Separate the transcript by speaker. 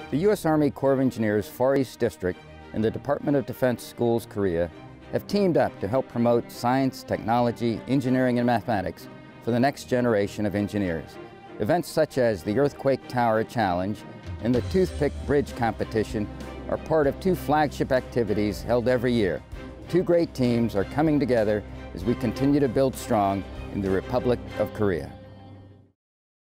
Speaker 1: The U.S. Army Corps of Engineers Far East District and the Department of Defense Schools Korea have teamed up to help promote science, technology, engineering, and mathematics for the next generation of engineers. Events such as the Earthquake Tower Challenge and the Toothpick Bridge Competition are part of two flagship activities held every year. Two great teams are coming together as we continue to build strong in the Republic of Korea.